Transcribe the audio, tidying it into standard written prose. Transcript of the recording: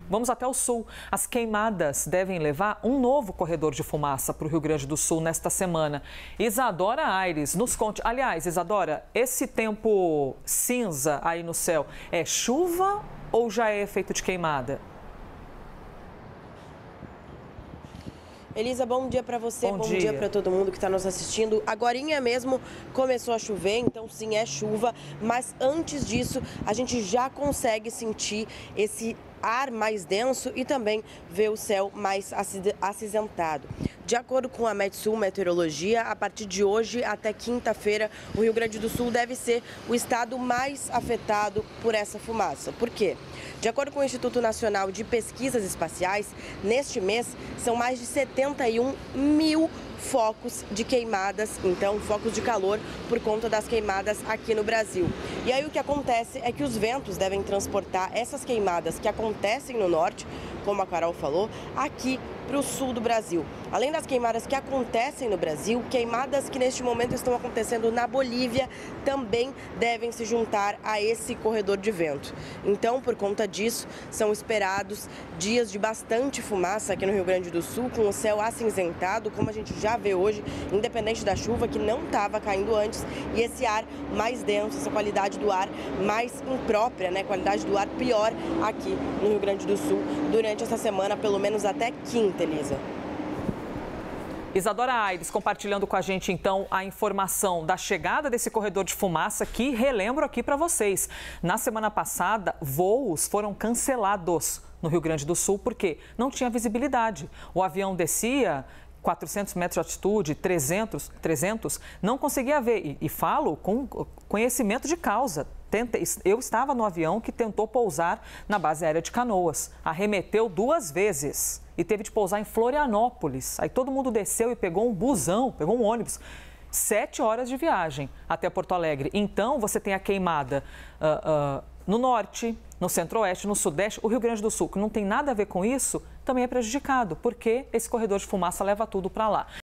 Vamos até o sul. As queimadas devem levar um novo corredor de fumaça para o Rio Grande do Sul nesta semana. Isadora Aires, nos conte. Aliás, Isadora, esse tempo cinza aí no céu é chuva ou já é efeito de queimada? Elisa, bom dia para você, bom dia para todo mundo que está nos assistindo. Agorinha mesmo começou a chover, então sim, é chuva, mas antes disso a gente já consegue sentir esse ar mais denso e também ver o céu mais acinzentado. De acordo com a Metsul Meteorologia, a partir de hoje até quinta-feira, o Rio Grande do Sul deve ser o estado mais afetado por essa fumaça. Por quê? De acordo com o Instituto Nacional de Pesquisas Espaciais, neste mês são mais de 71 mil focos de queimadas, então focos de calor por conta das queimadas aqui no Brasil. E aí o que acontece é que os ventos devem transportar essas queimadas que acontecem no norte, como a Carol falou, aqui para o sul do Brasil. Além das queimadas que acontecem no Brasil, queimadas que neste momento estão acontecendo na Bolívia também devem se juntar a esse corredor de vento. Então, por conta disso, são esperados dias de bastante fumaça aqui no Rio Grande do Sul, com o céu acinzentado, como a gente já vê hoje, independente da chuva que não estava caindo antes, e esse ar mais denso, essa qualidade do ar mais imprópria, qualidade do ar pior aqui no Rio Grande do Sul durante essa semana, pelo menos até quinta, Elisa. Isadora Aires compartilhando com a gente, então, a informação da chegada desse corredor de fumaça que relembro aqui para vocês. Na semana passada, voos foram cancelados no Rio Grande do Sul porque não tinha visibilidade. O avião descia 400 metros de altitude, 300, não conseguia ver. E falo com conhecimento de causa. Eu estava no avião que tentou pousar na base aérea de Canoas. Arremeteu 2 vezes e teve de pousar em Florianópolis. Aí todo mundo desceu e pegou um busão, pegou um ônibus. 7 horas de viagem até Porto Alegre. Então, você tem a queimada no norte, no centro-oeste, no sudeste. O Rio Grande do Sul, que não tem nada a ver com isso, também é prejudicado, porque esse corredor de fumaça leva tudo para lá.